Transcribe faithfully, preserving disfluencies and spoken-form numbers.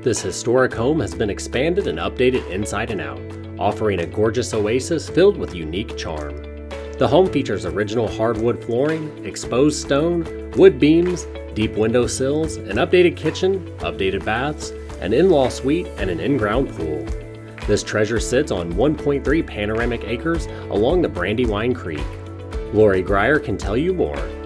This historic home has been expanded and updated inside and out, offering a gorgeous oasis filled with unique charm. The home features original hardwood flooring, exposed stone, wood beams, deep window sills, an updated kitchen, updated baths, an in-law suite, and an in-ground pool. This treasure sits on one point three panoramic acres along the Brandywine Creek. Lori Grier can tell you more.